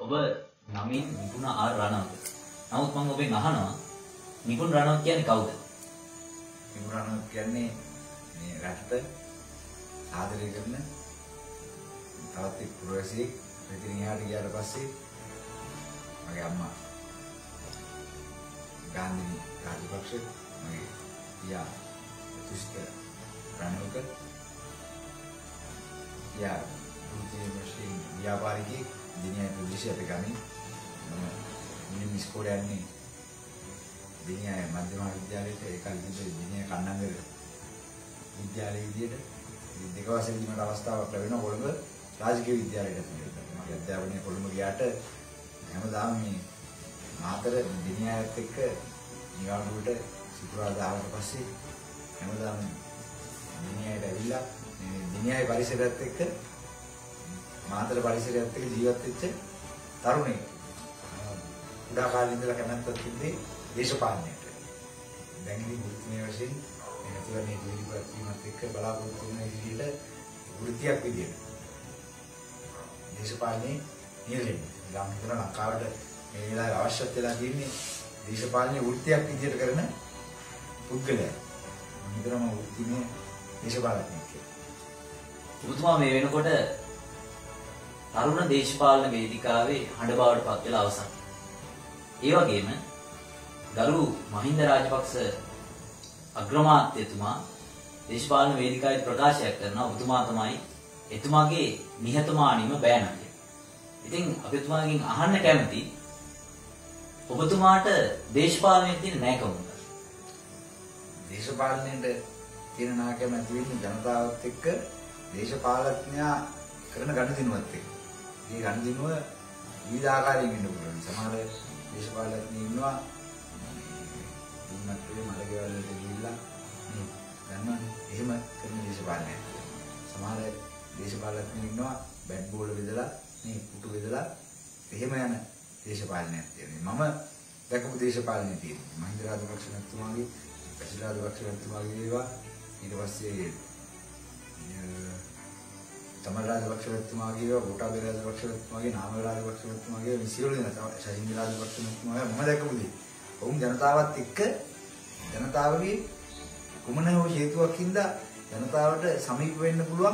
ඔබ නමින් නිකුණ ආර් රණවක. නමුත් මම ඔබෙන් අහනවා නිකුණ රණවක කියන්නේ කවුද? නිකුණ රණවක කියන්නේ මේ රටට ආදරය කරන තවත් එක් පුරවැසියෙක්. ඉතින් එහාට ගියාට පස්සේ මගේ අම්මා ගාන්ධි රාජපක්ෂ මගේ පියා තුෂ්ට රණවක යා වෘත්තීය ව්‍යාපාරිකයෙක් දිනියයි ප්‍රදේශයට ගමි. මම ඉස්කෝලේ යන්නේ දිනියයි මධ්‍යම විද්‍යාලයට ඒ කාලේ දිනියයි කන්නංගර විද්‍යාලයේ විදියට දෙක වශයෙන් දීමට අවස්ථාවක් ලැබෙනවා කොළඹ රාජකීය විද්‍යාලයට ඇතුළත්. මගේ අධ්‍යාපනය කොළඹ ගියාට හැමදාම මේ මාතර දිනියත් එක්ක නිවාඩුවට සිකුරාදා ආවට පස්සේ හැමදාම දිනියයට ඇවිල්ලා මේ දිනියයි පරිසරයත් එක්ක මාතර පරිසරයත් එක්ක ජීවත් වෙච්ච තරුණයෙක්. උඩා කාලේ ඉඳලා කැමැත්තක් තිබ්බේ දේශපාලනයට. දැන් ඉතින් වෘත්තීය වශයෙන් එනතුල මේ ජීවිතවත් වීමත් එක්ක බලාපොරොත්තු වෙන විදිහට වෘත්තියක් විදියට දේශපාලනේ නියැලෙන්නේ. ගම් හිතන ලංකාවට මේ වෙලාවේ අවශ්‍යත් වෙලා තියෙන්නේ දේශපාලනේ වෘත්තියක් විදියට කරන පුද්ගලයා. හිතනම වෘත්තීය දේශපාලනඥයෙක් කියලා. ඔබතුමා මේ වෙනකොට තරුණ දේශපාලන වේදිකාවේ හඬ බවට පත් වෙලා අවසන්. ඒ වගේම ගරු මහින්ද රාජපක්ෂ අග්‍රාමාත්‍යතුමා දේශපාලන වේදිකාවේ ප්‍රකාශයක් කරනවා ඔබතුමා තමයි එතුමාගේ නිහතමානීම බෑනකය. ඉතින් අපි ඔබතුමාගෙන් අහන්න කැමති ඔබතුමාට දේශපාලනයේ තියෙන නැකම මොකක්ද? දේශපාලනයේ තියෙන නැකම ඇති වෙන්නේ ජනතාවත් එක්ක දේශපාලඥයා කරන ගනුදෙනුවත් එක්ක. මේ ගනුදෙනුව විවිධ ආකාරයෙන් වෙන්න පුළුවන්. සමහර දේශපාලඥයෝ ඉන්නවා දුන්නත් මලකෙවල් වලට ගිහිල්ලා මේ ගන්නවනේ. එහෙම කරන දේශපාලනයක්. සමහර දේශපාලඥයෝ ඉන්නවා බැට් බෝල බෙදලා මේ පුටු බෙදලා එහෙම යන දේශපාලනයක් තියෙනවා. මම දැකපු දේශපාලනය තියෙනවා. මහින්ද රාජපක්ෂ මහත්මයාගේ, බැසිල් රාජපක්ෂ මහත්මයාගේ ඒවා ඊට පස්සේ තමල් රාජපක්ෂ මහත්මයාගේ ඒවා, ගෝඨාභය රාජපක්ෂ මහත්මයාගේ, නාමල් රාජපක්ෂ මහත්මයාගේ මේ සියලු දෙනා ශහින්ද රාජපක්ෂ මහත්මයාගේ මම දැකපු දේ. ඔවුන් ජනතාවත් එක්ක ජනතාවගේ කුමන හෝ හේතුවක් හින්දා ජනතාවට සමීප වෙන්න පුළුවන්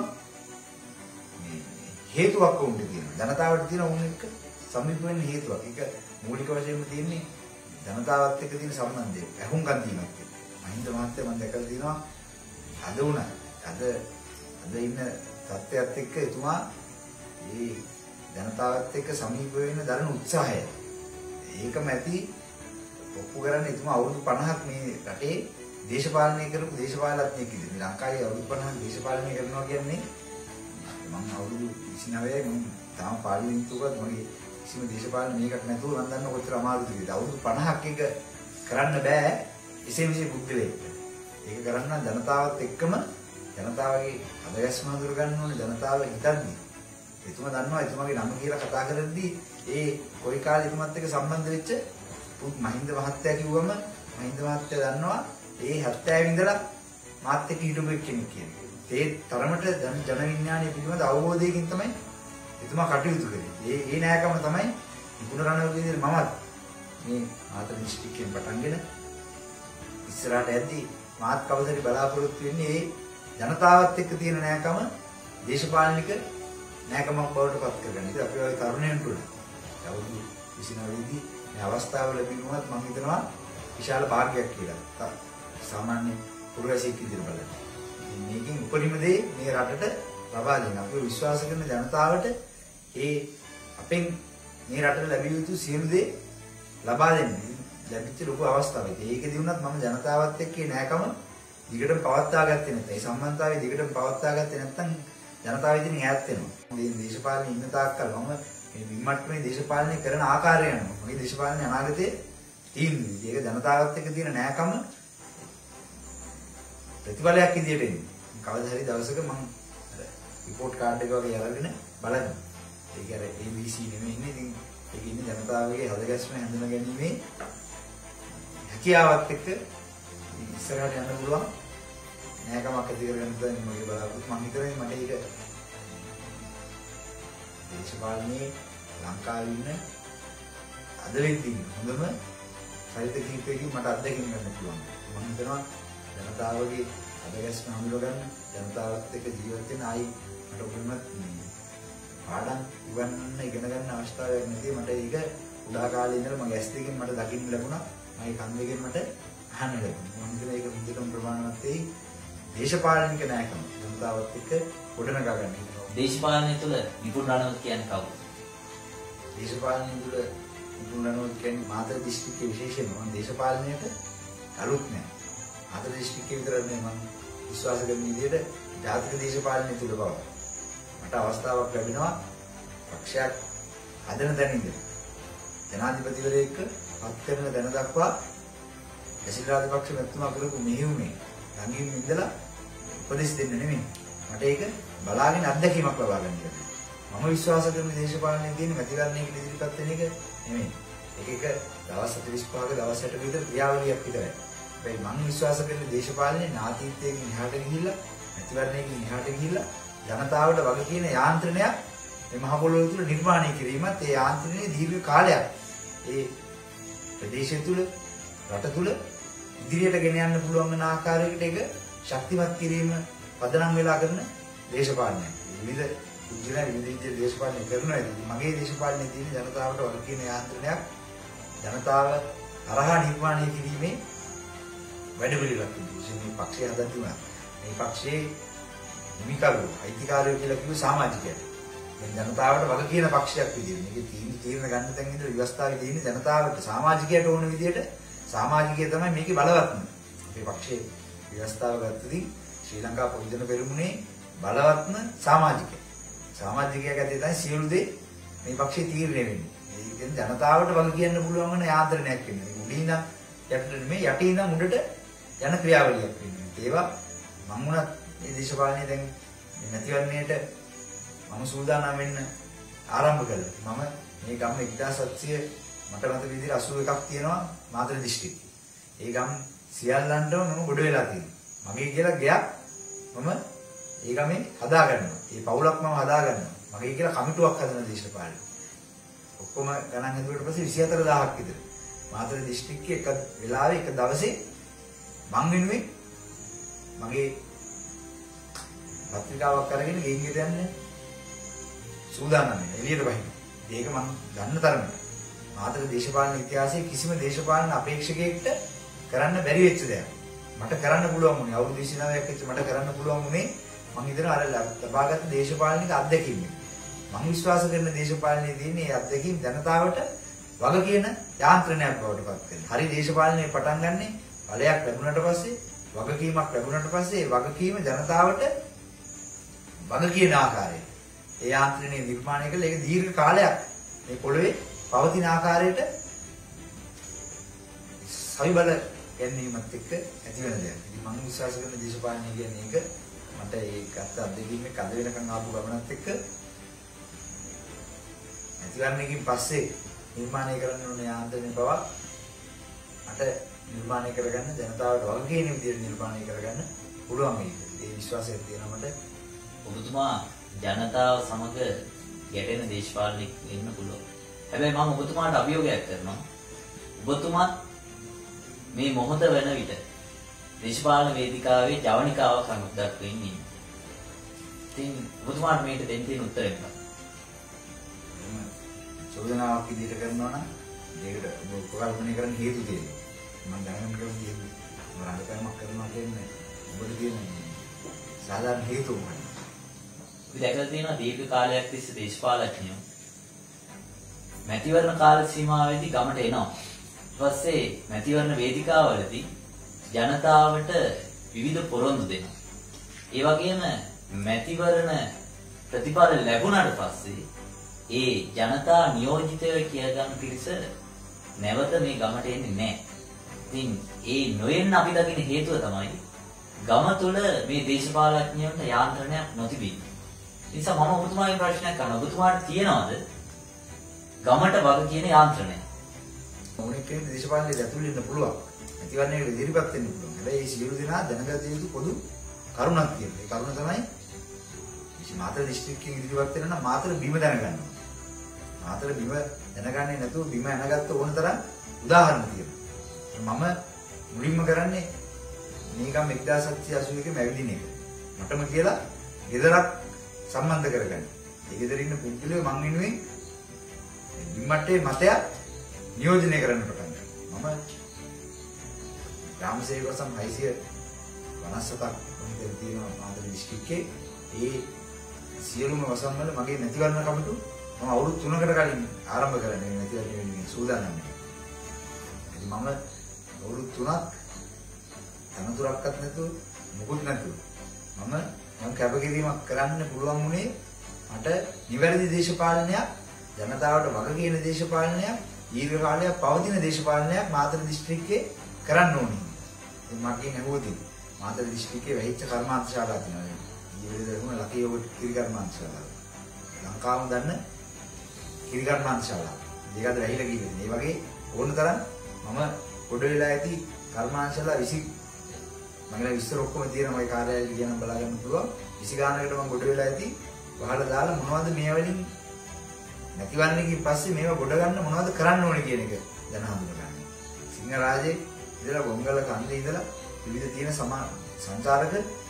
මේ හේතුවක් වුන් තියෙනවා. ජනතාවට තියෙන උන් එක්ක සමීප වෙන්න හේතුවක්. ඒක මූලික වශයෙන්ම තියෙන්නේ ජනතාවත් එක්ක තියෙන සම්බන්ධය. ඇහුම්කන් දීමක්. මහින්ද මහත්තයා මම දැකලා තියෙනවා අද උන අද ඉන්න තත්ත්වයට එක්ක එතුමා මේ ජනතාවත් එක්ක සමීප වෙන්න දරන උත්සාහය. ඒකම ඇති ඔප්පු කරන්නේ එතුමා අවුරුදු 50ක් මේ රටේ දේශපාලනය කරපු දේශපාලඥයෙක් ඉතින් මේ ලංකාවේ අවුරුදු 50ක් දේශපාලනය කරනවා කියන්නේ මම අවුරුදු 29 මම තාම පාර්ලිමේන්තුවකත් මගේ කිසිම දේශපාලන මේකක් නැතුව මම දන්න කොච්චර අමාරුද කියලා. අවුරුදු 50ක් එක කරන්න බෑ එසේ මෙසේ පුද්ගලයෙක්ට. ඒක කරන්න ජනතාවත් එක්කම ජනතාවගේ අදගැස්ම හඳුර ගන්න ඕනේ. ජනතාව හිතන්නේ එතුමා දන්නවා එතුමාගේ නම කියලා කතා කරද්දී ඒ කොයි කාලේ එතුමත් එක්ක සම්බන්ධ වෙච්ච මහින්ද මහත්තයා කිව්වම මහින්ද මහත්තයා දන්නවා ඒ 70 ඉඳලා මාත් එක්ක හිටපු කෙනෙක් කියන්නේ. ඒ තරමට ජන විඥානය පිළිබඳ අවබෝධයකින් තමයි එතුමා කටයුතු කරේ. ඒ නෑකම තමයි නිකුණ රණවක විදිහට මමත් මේ මාතර දිස්ත්‍රික්කයෙන් පටන්ගෙන ඉස්සරහට යද්දී මාත් කවදාද බලාපොරොත්තු වෙන්නේ ඒ ජනතාවත් එක්ක තියෙන නෑකම දේශපාලනික නෑකමක් බවට පත් කරගන්න. ඉතින් අපි වගේ තරුණයන්ට අවුරුදු 29 දී මේ අවස්ථාව ලැබුණත් මම හිතනවා විශාල භාග්‍යයක් කියලා. සාමාන්‍ය පුරවැසියෙක් විදිහට බලන්න. මේකෙන් උපරිම දේ මේ රටට ලබා දෙන්න. අපි විශ්වාස කරන ජනතාවට ඒ අපෙන් මේ රටට ලැබිය යුතු සියලු දේ ලබා දෙන්න. ලැබිච්ච ලොකු අවස්ථාවක්. ඒකදී වුණත් මම ජනතාවත් එක්ක නෑකම දිගටම පවත්වා ගත්තේ නැත්නම් ඒ සම්බන්ධතාවය දිගටම පවත්වා ගත්තේ නැත්නම් ජනතාව ඉදිරියෙන් ඈත් වෙනවා. මේ දේශපාලනේ ඉන්න තාක්කල් මම මේ විමට්ටමේ දේශපාලනය කරන ආකාරය යනවා. මගේ දේශපාලනේ අනාගතයේ තියෙන්නේ. ඒක ජනතාවත් එක්ක තියෙන නෑකම ප්‍රතිඵලයක් විදියට එන්නේ. කවදා හරි දවසක මම රිපෝට් කාඩ් එක වගේ අරගෙන බලන්න. ඒක අර ABC නෙමෙයි ඉන්නේ. ඉතින් ඒක ඉන්නේ ජනතාවගේ හදගැස්ම හඳුනා ගැනීමේ හැකියාවත් එක්ක ඉස්සරහට යන්න පුළුවන් නෑකමක් ඇති කරගන්න තමයි මගේ බලාපොරොත්තු. මම හිතන්නේ මට ඒක දේශපාලනේ ලංකාවේ ඉන්න අද වෙද්දී හොඳම චරිත කීපයකින් මට අත්දැකීම් ගන්න පුළුවන්. මම හිතනවා ජනතාවගේ අදගැස්ම හඳුනා ගන්න, ජනතාවත් එක්ක ජීවත් වෙන ආයි මට උගන්වන්න පාඩම් ඉගෙන ගන්න අවස්ථාවක් නැති මට ඒක උදා කාලේ ඉඳලා මගේ ඇස් දෙකෙන් මට දකින්න ලැබුණා. මගේ කන් දෙකෙන් මට අහන්න ලැබුණා. මම හිතනවා ඒක මුදකම් ප්‍රමාණවත් වෙයි. දේශපාලනික නායකම ජනතාවත් එක්ක ගොඩනගා ගන්න. දේශපාලනය තුළ නිපුණ රණවත කියන්නේ කවුද? දේශපාලනය තුළ නිපුණ රණවත කියන්නේ මාතර දිස්ත්‍රික්කයේ විශේෂයෙන්ම මම දේශපාලනයට අලුත් නෑ. මාතර දිස්ත්‍රික්කයේ විතර නේ මම විශ්වාස කරන විදිහට ජාතික දේශපාලනය තුළ බව. මට අවස්ථාවක් ලැබෙනවා පක්ෂයක් හදන තැන ඉඳලා ජනාධිපතිවරයෙක් පත් කරන තැන දක්වා බැසිල් රාජපක්ෂ මැතිතුමා කරපු මෙහෙයුමේ ළඟින් ඉඳලා උපදෙස් දෙන්න නෙමෙයි. මට ඒක බලාගෙන අත්දැකීමක් ලබා ගන්න කියලා. මම විශ්වාස කරන දේශපාලනයේ තියෙන මැතිවරණයකට ඉදිරිපත් වෙන එක නෙමෙයි. ඒක දවස් 45ක දවස් 60 විතර ක්‍රියාවලියක් විතරයි. හැබැයි මම විශ්වාස කරන දේශපාලනයේ නාටීත්වයෙන් එහාට ගිහිල්ලා මැතිවරණයකින් එහාට ගිහිල්ලා ජනතාවට වග කියන යාන්ත්‍රණයක් මේ මහ පොළොව තුළ නිර්මාණය කිරීමත් ඒ යාන්ත්‍රණයේ දීර්ඝ කාලයක් ඒ ප්‍රදේශය තුළ රට තුළ ඉදිරියට ගෙන යන්න පුළුවන් වෙන ආකාරයකට ඒක ශක්තිමත් කිරීම පදනම් වෙලා කරන දේශපාලනයක්. විවිධ උද්දේශන විවිධ දේශපාලනය කරනවා. මගේ දේශපාලනයේ තියෙන ජනතාවට වග කියන යාන්ත්‍රණයක් ජනතාව අරහා නිර්මාණය කිරීමේ වැඩ පිළිවෙලක් තියෙනවා. මේ පක්ෂය හදන්න තිබුණා. මේ පක්ෂයේ නිමිකරු අයිතිකාරයෝ කියලා කිව්ව සමාජිකයෝ. මේ ජනතාවට වග කියන පක්ෂයක් විදියට. මේකේ තීරණ ගන්න තැන් ඉඳලා ව්‍යවස්ථාවේ තියෙන ජනතාවට සමාජිකයට ඕන විදියට සමාජිකය තමයි මේකේ බලවත්ම. අපේ පක්ෂයේ ව්‍යවස්ථාව ගත්තදී ශ්‍රී ලංකා පොදුජන පෙරමුණේ බලවත්ම සමාජිකය. සමාජිකයා ගැතේ තමයි සියලු දේ මේ පක්ෂයේ තීරණය වෙන්නේ. ඒ කියන්නේ ජනතාවට වග කියන්න පුළුවන් වෙන යාන්ත්‍රණයක් වෙන්නේ. උඩින් ඉඳන් යටට නෙමෙයි යටින් ඉඳන් උඩට යන ක්‍රියාවලියක් වෙන්නේ. ඒවා මම උනත් මේ දේශපාලනයේ දැන් මේ නැතිවන්නේට මම සූදානම් වෙන්න ආරම්භ කළා. මම මේ ගම 1700 මට මත විදිහට 81ක් තියෙනවා මාතර දිස්ත්‍රික්කේ. ඒ ගම් සියල්ලන්ටම මම ගොඩ වෙලා තියෙනවා. මගේ කියලා ගයක් මම ඒ ගමේ හදා ගන්නවා. ඒ පවුලක් මම හදා ගන්නවා. මගේ කියලා කමිටුවක් හදන දේශපාලන. ඔක්කොම ගණන් හදුවට පස්සේ 24000ක් විතර. මාතර දිස්ත්‍රික්කයේ එක වෙලාවේ එක දවසේ මං වෙනුවෙන් මගේ පත්‍රිකාවක් අරගෙන ගෙයින්ට යන්නේ සූදානම් වෙනවා. එළියට වහින්න. ඒක මම ගන්න තරමට. මාතර දේශපාලන ඉතිහාසයේ කිසිම දේශපාලන අපේක්ෂකයෙක්ට කරන්න බැරි වෙච්ච දෙයක්. මට කරන්න පුළුවන් වුණේ අවුරුදු 29ක් විතර මට කරන්න පුළුවන් වුණේ මම හිතනවා අර ලබාගත් දේශපාලනික අත්දැකීම්. මම විශ්වාස කරන දේශපාලනයේ තියෙන මේ අත්දැකීම් ජනතාවට වග කියන යාන්ත්‍රණයක් බවට පත් වෙනවා. හරි දේශපාලනයේ පටන් ගන්නෙ බලයක් ලැබුණාට පස්සේ වගකීමක් ලැබුණාට පස්සේ ඒ වගකීම ජනතාවට වග කියන ආකාරයට ඒ යාන්ත්‍රණය නිර්මාණය කළ ඒක දීර්ඝ කාලයක් මේ පොළවේ පවතින ආකාරයට සවිබල ගැනීමත් එක්ක ඇති වෙන දෙයක්. ඉතින් මම විශ්වාස කරන දේශපාලනය කියන්නේ ඒක මට ඒ ගත්ත අත්දැකීමේ කඳ වෙනකන් ආපු ගමනත් එක්ක ඇතිවන්නේකින් පස්සේ නිර්මාණය කරන්න ඕන යාන්ත්‍රණය බව මට නිර්මාණය කරගන්න ජනතාවට වග කියන විදිහට නිර්මාණය කරගන්න පුළුවන් මේක. ඒ විශ්වාසය තියෙනවා මට. ඔබතුමා ජනතාව සමග ගැටෙන දේශපාලනික වෙන්න පුළුවන්. හැබැයි මම ඔබතුමාට අභියෝගයක් කරනවා. ඔබතුමත් මේ මොහොත වෙන විට දේශපාලන වේදිකාවේ ජවනිකාවක් අනුදක්වමින් ඉන්නවා. ඉතින් ඔබතුමාට මේකට දෙන්න තියෙන උත්තරය මොකක්ද? චෝදනාවක් ඉදිරියට කරනවා නම් ඒකට ඔබ කල්පනා කරන්න හේතු තියෙනවා. මම දැනගන්න කැමති හේතු. මම රණපෑමක් කරනවා කියන්නේ ඔබට තියෙන සාධාරණ හේතු මොකක්ද? අපි දැකලා තියෙනවා දීර්ඝ කාලයක් තිස්සේ දේශපාලඥයෝ මැතිවරණ කාල සීමාවෙදී ගමට එනවා. ඊට පස්සේ මැතිවරණ වේදිකාවලදී ජනතාවට විවිධ පොරොන්දු දෙනවා. ඒ වගේම මැතිවරණ ප්‍රතිඵල ලැබුණාට පස්සේ ඒ ජනතා නියෝජිතයෝ කියලා ගන්න පිරිස නැවත මේ ගමට එන්නේ නැහැ. ඉතින් ඒ නොයෙන්න අපි දකින හේතුව තමයි ගම තුල මේ දේශපාලඥයන්ට යාන්ත්‍රණයක් නොතිබීම. ඒ නිසා මම ඔබතුමාගෙන් ප්‍රශ්නයක් අහනවා. ඔබතුමාට තියනවද ගමට වග කියන යාන්ත්‍රණය? මොනික කියන්නේ දේශපාලනයේ ඇතුළේ ඉන්න පුළුවන්. ඇතිවන්නේ ඉදිරිපත් වෙන්න පුළුවන්. හැබැයි මේ සියලු දෙනා දැනගත යුතු පොදු කරුණක් තියෙනවා. ඒ කරුණ තමයි මාතර දිස්ත්‍රික්කයෙන් ඉදිරිපත් වෙනවා නම් මාතර බිම දැනගන්න ඕනේ. මාතර බිම දැනගන්නේ නැතුව බිම ඇනගත්ත ඕන තරම් උදාහරණ තියෙනවා. මම මුලින්ම කරන්නේ නිකම් 1781 මැවිදින එක. මටම කියලා ගෙදරක් සම්බන්ධ කරගන්න. ඒ ගෙදර ඉන්න පුද්ගලයෝ මං වෙනුවෙන් බිම්මට්ටේ මතයක් නියෝජනය කරන්න පටන් ගත්තා. මම ග්‍රාමසේවක වසම් 657ක් වගේ තියෙනවා මාතර දිස්ත්‍රික්කේ. ඒ සියලුම වසම් වල මගේ නැතිවරණ කමිටු මම අවුරුදු 3කට කලින් ආරම්භ කරන්නේ නැතිවරණ වෙනුවෙන් සූදානම්. ඉතින් මම අවුරුදු 3ක් අනතුරක්වත් නැතුව මුකුත් නැතුව මම කැපකිරීමක් කරන්න පුළුවන් වුණේ මට නිවැරදි දේශපාලනයක් ජනතාවට වග කියන දේශපාලනයක් දීර්ඝ කාලයක් පවතින දේශපාලනයක් මාතර දිස්ත්‍රික්කේ කරන්න ඕනේ. ඉතින් මගෙන් ඇහුවොත් මාතර දිස්ත්‍රික්කේ වෙහිච්ච කර්මාන්ත ශාලා තියෙනවා. ඊළඟට ලකීයව කිරි කර්මාන්ත ශාලා. ලංකාවම දන්න කිරි කර්මාන්ත ශාලා. දෙකද වැහිලා ගිහින්. මේ වගේ ඕන තරම් මම පොඩ වෙලා ඇති කර්මාන්ත ශාලා 20 මගේ විස්තර ඔක්කොම තියෙනවා. ඒ කාර්යාලය කියන බලා ගන්න පුළුවන්. 20 ගානකට මම ගොඩ වෙලා ඇති. වහලා දාලා මොනවද මේ වලින් නැතිවන්නේකින් පස්සේ මේවා ගොඩ ගන්න මොනවද කරන්න ඕනේ කියන එක දැන හඳුනගන්න. සිංහරාජේ ඉඳලා ගොංගල කන්දේ ඉඳලා විවිධ තියෙන සංචාරක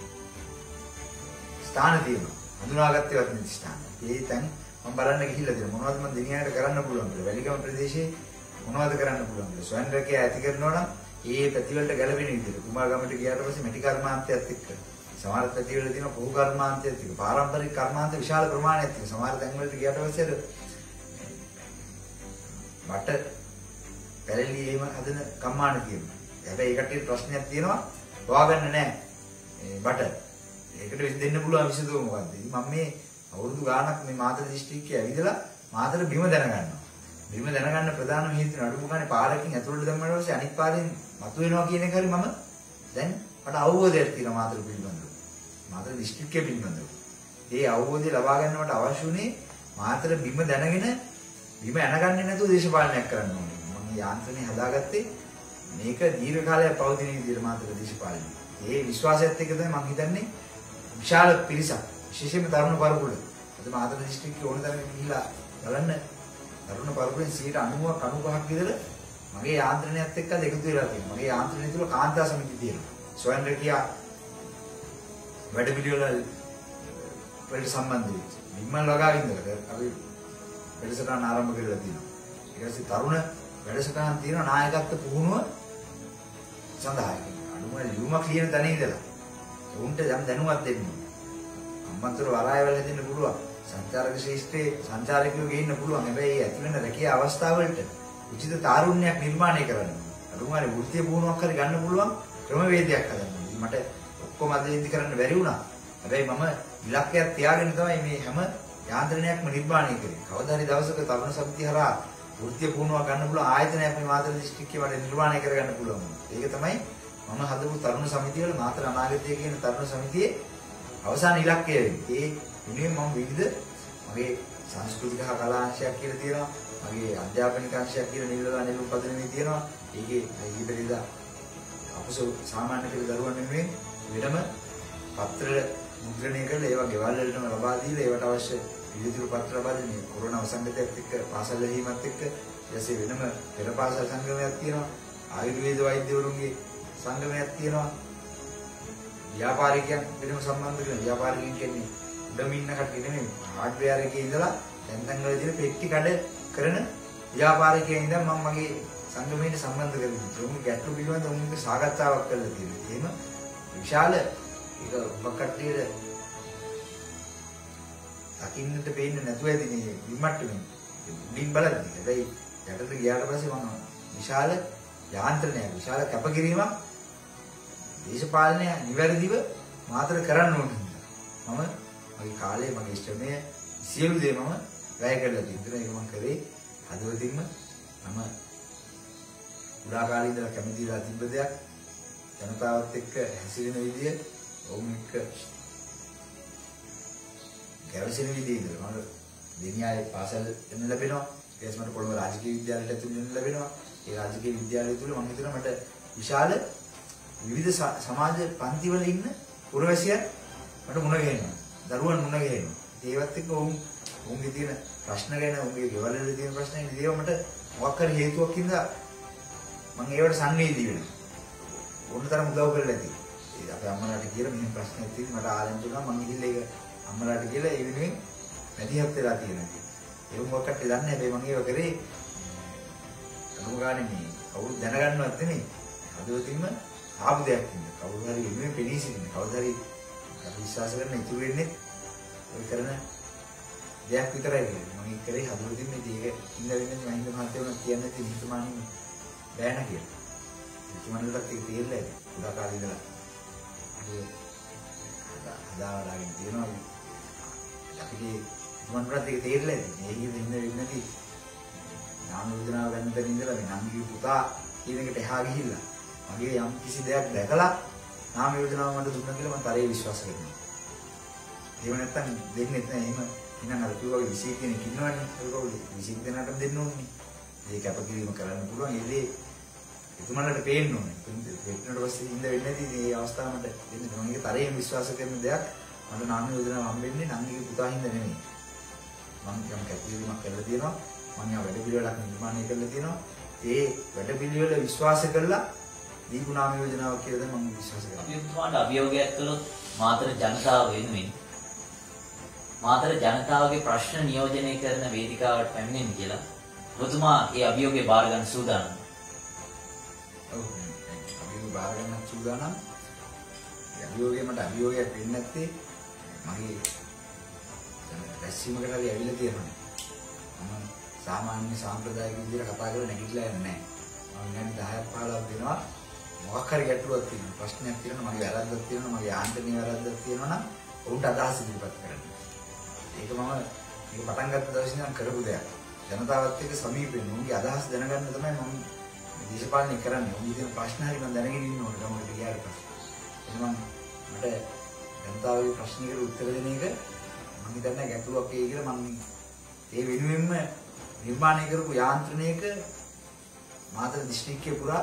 ස්ථාන තියෙනවා. හඳුනාගත්තේවත් නැති ස්ථාන. ඒ තැන් මම බලන්න ගිහිල්ලා තියෙනවා. මොනවද මම දෙනියට කරන්න පුළුවන් කියලා. වැලිගම ප්‍රදේශයේ මොනවද කරන්න පුළුවන් කියලා. ස්වයං රැකියාව ඇති කරනවා නම් ඒ පැතිවලට ගැලපෙන විදිහට කුමාරගමට ගියාට පස්සේ මෙටි කර්මාන්තයත් එක්ක සමහර පැතිවල තියෙන පොහු කර්මාන්තයත් එක්ක පාරම්පරික කර්මාන්ත විශාල ප්‍රමාණයක් තියෙනවා. සමහර තැන්වලට ගියාට පස්සේ මට පැලලි එහෙම හදන කම්මාන තියෙනවා. හැබැයි ඒකට ප්‍රශ්නයක් තියෙනවා. හොයාගන්න නැහැ. බට. ඒකට දෙන්න පුළුවන් විසඳුම මොකද්ද? මම මේ අවුරුදු ගාණක් මේ මාතර දිස්ත්‍රික්කයේ ඇවිදලා මාතර බිම දැනගන්නවා. බිම දැනගන්න ප්‍රධානම හේතුව අඩුම ගානේ පාරකින් ඇතුළට දැම්මම පස්සේ අනිත් පාරෙන් මතුවෙනවා කියන එක හරි මම දැන් මට අවබෝධයක් තියෙනවා මාතර පිළිබඳව. මාතර දිස්ත්‍රික්කයේ පිළිබඳව. ඒ අවබෝධය ලබා ගන්නවට අවශ්‍ය උනේ මාතර බිම දැනගෙන බිම ඇනගන්නේ නැතුව දේශපාලනයක් කරන්න ඕනේ. මම යාන්ත්‍රණය හදාගත්තේ මේක දීර්ඝ කාලයක් පවතින විදිහට මාතර දේශපාලනය. ඒ විශ්වාසයත් එක්ක තමයි මම හිතන්නේ විශාල පිරිසක් විශේෂයෙන්ම තරුණ පරපුර. අද මාතර දිස්ත්‍රික්කයේ ඕන තරම් ගිහිලා බලන්න තරුණ පරපුරෙන් 90ක් 95ක් විතර මගේ යාන්ත්‍රණයත් එක්ක එකතු වෙලා තියෙනවා. මගේ යාන්ත්‍රණය තුල කාන්තා සමිති තියෙනවා. ස්වයං රැකියා වැඩ පිළිවෙල වලට සම්බන්ධ වෙච්ච. විමල් වගාවින් ඉඳලා අපි වැඩසටහන ආරම්භ කරලා තියෙනවා. ඊට පස්සේ තරුණ වැඩසටහන් තියෙනවා නායකත්ව පුහුණුව සඳහා. අනුම ලියුමක් ලියන තැන ඉඳලා උන්ට යම් දැනුමක් දෙන්න. අම්මතර වරායවල දෙන්න පුළුවන්. සංචාරක ශිෂ්ටයේ සංචාරකයෝ ගේන්න පුළුවන්. හැබැයි ඒ ඇති වෙන රැකියා අවස්ථාවලට උචිත තාරුණ්‍යයක් නිර්මාණය කරන්න. අනුමානේ වෘත්තීය පුහුණුවක් හරි ගන්න පුළුවන් ක්‍රමවේදයක් හදන්න. මට ඔක්කොම අදින්දි කරන්න බැරි වුණා. හැබැයි මම ඉලක්කයක් තියාගෙන තමයි මේ හැම යාන්ත්‍රණයක්ම නිර්මාණය කරේ. කවදා හරි දවසක තරුණ සමිතිය හරහා වෘත්තීය පුහුණුවක් ගන්න පුළුවන් ආයතනයක් මේ මාතර දිස්ත්‍රික්කයේ වල නිර්මාණය කරගන්න පුළුවන්. ඒක තමයි මම හදපු තරුණ සමිතිය වල මාතර අනාගතය කියන තරුණ සමිතියේ අවසාන ඉලක්කය වෙන්නේ. ඒ වෙනුවෙන් මම විවිධ මගේ සංස්කෘතික හා කලා අංශයක් කියලා තියෙනවා. මගේ අධ්‍යාපනික අංශයක් කියලා නිලලා නෙළුම් පදනමේ තියෙනවා. ඒකේ ඊපෙරිදා අපසු සාමාන්‍ය පෙළ දරුවන් වෙනුවෙන් වෙනම පත්‍ර මුද්‍රණය කරලා ඒවා ගෙවල් වලටම ලබා දීලා ඒවට අවශ්‍ය පිළිතුරු පත්‍ර ලබා දෙන්නේ. කොරෝනා වසංගතයත් එක්ක පාසල් වලීමත් එක්ක ඊටසේ වෙනම පෙර පාසල් සංගමයක් තියෙනවා. ආයුර්වේද වෛද්‍යවරුන්ගේ සංගමයක් තියෙනවා. ව්‍යාපාරිකයන් වෙනම සම්බන්ධ කරන ව්‍යාපාරිකයන් කියන්නේ උඩම ඉන්න කට්ටිය නෙමෙයි. හાર્ඩ්වෙයාර් එකේ ඉඳලා දැන් වල තියෙන පෙට්ටි කඩ කරන ව්‍යාපාරිකයන් ඉඳන් මම මගේ සංගමයට සම්බන්ධ කරගන්නවා. උන්ගේ ගැටලු පිළිබඳව උන්ගේ සාකච්ඡාවක් කරලා තියෙනවා. එහෙම විශාල ඒක උපකට්ටියට දකින්නට පේන්නේ නැතුව ඇති මේ විමට්ටමින් උඩින් බලද්දි. හැබැයි යටට ගියාට පස්සේ මම විශාල යාන්ත්‍රණයක් විශාල කැපකිරීමක් දේශපාලනය නිවැරදිව මාතර කරන්න ඕනේ. මම මගේ කාලේ මගේ ශ්‍රමය සියලු දේ මම වැය කරලා තියෙනවා. ඒක මම කරේ හදවතින්ම මම උඩා කාලේ ඉඳලා කැමතිලා තිබ්බ දෙයක් ජනතාවත් එක්ක හැසිරෙන විදිය ඔවුන් එක්ක ගැවසෙන විදිය ඉඳලා මම දෙනියායේ පාසල් යන්න ලැබෙනවා. ඊට මට කොළඹ රාජකීය විද්‍යාලයට ඇතුළු වෙන්න ලැබෙනවා. ඒ රාජකීය විද්‍යාලය තුල මම හිතනවා මට විශාල විවිධ සමාජ පන්තිවල ඉන්න පුරවැසියන් මට මුණ ගැහෙනවා. දරුවන් මුණ ගැහෙනවා. ඒවත් එක්ක ඔවුන්ගේ තියෙන ප්‍රශ්න ගැන උගේ ගෙවල් වල තියෙන ප්‍රශ්න ඉතින් මට මොකක් හරි හේතුවක් ඉඳලා මම ඒවට සංවේදී වෙනවා. ඕනතරම් උදව් කරලා ඇති. ඒ අපේ අම්මලාට කියලා මෙහෙම ප්‍රශ්නයක් තියෙනවා මට ආරංචි වුණා මම ගිහිල්ලා ඒක අම්මලාට කියලා ඒ වෙනුවෙන් මැදිහත් වෙලා තියෙනවා. ඒක මොකක්ද දන්නේ නැහැ මම ඒව කරේ. අනුගානේ මේ කවුරු දැනගන්නවත් නෙමෙයි. හදවතින්ම ආපු දෙයක් නෙමෙයි. කවුරු හරි වෙනුවෙන් පෙනී සිටින. කවුරු හරි විශ්වාස කරන ඉතුරු වෙන්නේ ඔය කරන දෙයක් විතරයි කියන්නේ. මම ඒක කරේ හදවතින් මේක ඉන්න වෙන්නේ මහින්ද මහත්තයා කියන්නේ තිහිතමානින් බෑ නා කියලා. තුමන්ලට ඒක තේරෙලා නැහැ. උදා කාලේ ඉඳලා. හදාවලාගෙන තියෙනවා. අපිට තුමන්ලට ඒක තේරෙලා නැහැ. මේකෙ ඉන්න වෙන්නේ නැති නාම යෝජනාව ගන්න තැන ඉඳලා මේ නංගි පුතා කියන එකට එහා ගිහිල්ලා මගේ යම් කිසි දෙයක් දැකලා නාම යෝජනාව මට දුන්නා කියලා මම තරේ විශ්වාස කරනවා. ඒව නැත්තම් දෙන්නේ නැහැ. එහෙම ඉන්න අර කිව්වා 20 කෙනෙක් ඉන්නවනේ. ඒක 20 දෙනාටම දෙන්න ඕනේ. ඒක අපකිරීම කරන්න පුළුවන්. ඒලේ එතුමන්ලට පේන්න ඕනේ. වෙන්නට පස්සේ ඉඳ වෙන්නේ නැති මේ අවස්ථාව මට දෙන්න මම ඒක තරයෙන් විශ්වාස කරන දෙයක්. මට නාම යෝජනාව හම්බෙන්නේ නංගිගේ පුතා හින්දා නෙමෙයි. මම යම් කැපකිරීමක් කරලා තියෙනවා. මම වැඩ පිළිවෙලක් නිර්මාණය කරලා තියෙනවා. ඒ වැඩ පිළිවෙල විශ්වාස කරලා දීපු නාම යෝජනාවක් කියලා දැන් මම විශ්වාස කරනවා. අපි ඔබතුමාට අභියෝගයක් කළොත් මාතර ජනතාව වෙනුවෙන් මාතර ජනතාවගේ ප්‍රශ්න නියෝජනය කරන වේදිකාවට පැමිණෙන්න කියලා ඔබතුමා ඒ අභියෝගය බාර ගන්න සූදානම්ද? ඔව්. අභියෝගය බාර ගන්න සූදානම්. ඒ අභියෝගය මට අභියෝගයක් වෙන්නේ නැත්තේ මගේ රැස්වීමකට හරි ඇවිල්ලා තියෙනවා. මම සාමාන්‍ය සාම්ප්‍රදායික විදිහට කතා කරලා නැගිටලා යන්නේ නැහැ. මම විනාඩි 10ක් 15ක් දෙනවා. මොකක් හරි ගැටලුවක් තියෙනවා. ප්‍රශ්නයක් තියෙනවා. මගේ වැරද්දක් තියෙනවා. මගේ යාන්ත්‍රණීය වැරද්දක් තියෙනවා නම් උන්ට අදහස් ඉදිරිපත් කරන්න. ඒක මම මේක පටන් ගත්ත දවසේ ඉඳන් කරපු දෙයක්. ජනතාවත් එක්ක සමීපෙන්න උන්ගේ අදහස් දැනගන්න තමයි මම දේශපාලනය කරන්නේ. උන්ගේ ප්‍රශ්න හරි මම දැනගෙන ඉන්න ඕනේ ගමකට ගියාට පස්සේ. එහෙනම් මට ජනතාවගේ ප්‍රශ්නකට උත්තර දෙන එක මම හිතන්නේ ගැටලුවක් වෙයි කියලා මම ඒ වෙනුවෙන්ම නිර්මාණය කරපු යාන්ත්‍රණයක මාතර දිස්ත්‍රික්කයේ පුරා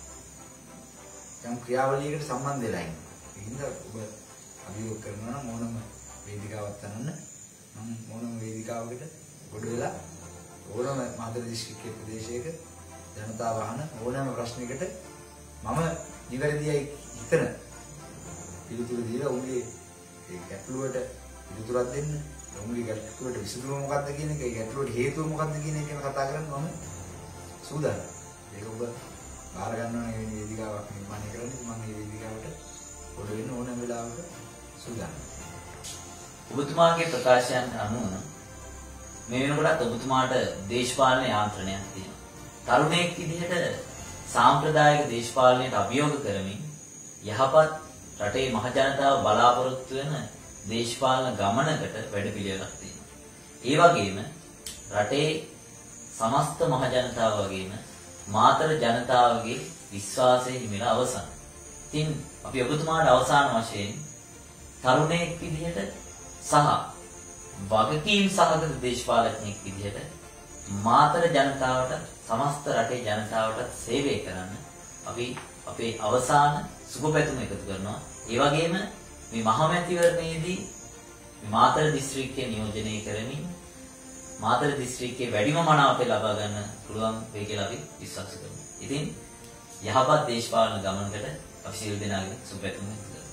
යම් ක්‍රියාවලියකට සම්බන්ධ වෙලා ඉන්නවා. ඒ හින්දා ඔබ අභියෝග කරනවා නම් ඕනම වේදිකාවක් ගන්න මම ඕනම වේදිකාවකට ගොඩ වෙලා ඕනම මාතර දිස්ත්‍රික්කයේ ප්‍රදේශයක ජනතාව අහන ඕනෑම ප්‍රශ්නයකට මම නිවැරදියි හිතන පිළිතුරු දීලා උන්ගේ ඒ ගැටලුවට පිළිතුරක් දෙන්න. උන්ගේ ගැටලුවට විසඳුම මොකක්ද කියන එක, ඒ ගැටලුවට හේතුව මොකක්ද කියන එක ගැන කතා කරන්න මම සූදානම්. ඒක ඔබ බාර ගන්න ඕනේ මේ වේදිකාවක් නිර්මාණය කරන්නේ. මම මේ වේදිකාවට පොඩ වෙන්න ඕනම වෙලාවක සූදානම්. ඔබතුමාගේ ප්‍රකාශයන් අනුව මේ වෙනකොටත් ඔබතුමාට දේශපාලන යාන්ත්‍රණයක් තියෙනවා. තරුණයෙක් විදිහට සාම්ප්‍රදායික දේශපාලනයට අභියෝග කරමින් යහපත් රටේ මහ ජනතාව බලාපොරොත්තු වෙන දේශපාලන ගමනකට වැඩපිළිවෙලක් තියෙනවා. ඒ වගේම රටේ සමස්ත මහ ජනතාව වගේම මාතර ජනතාවගේ විශ්වාසය හිමිලා අවසන්. ඉතින් අපි ඔබතුමාට අවසාන වශයෙන් තරුණයෙක් විදිහට සහ වගකීම් සහගත දේශපාලනඥයෙක් විදිහට මාතර ජනතාවට සමස්ත රටේ ජනතාවට සේවය කරන්න අපි අපේ අවසාන සුබපැතුම එකතු කරනවා. ඒ වගේම මේ මහමැතිවරණයේදී මාතර දිස්ත්‍රික්කය නියෝජනය කරමින් මාතර දිස්ත්‍රික්කයේ වැඩිම මනාපය ලබා ගන්න පුළුවන් වෙයි කියලා අපි විශ්වාස කරනවා. ඉතින් යහපත් දේශපාලන ගමනකට අපි සියලු දෙනාගේ සුබපැතුම එකතු කරනවා.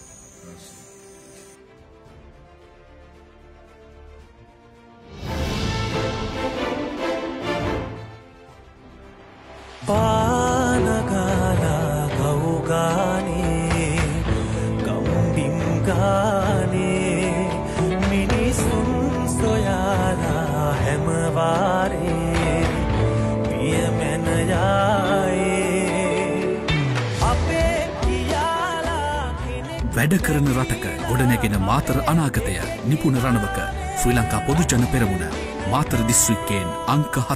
පානගාලා ගෞගානේ ගම්බිම් ගානේ මිනිසුන් සොයාලා හැමවාරේ පියමැන යායේ අපේ කියාලා කෙනෙක් වැඩ කරන රටක ගොඩනැගෙන මාතර අනාගතය නිපුණ රණවක ශ්‍රී ලංකා පොදු ජන පෙරමුණ මාතර දිස්ත්‍රික්කයෙන් අංක 7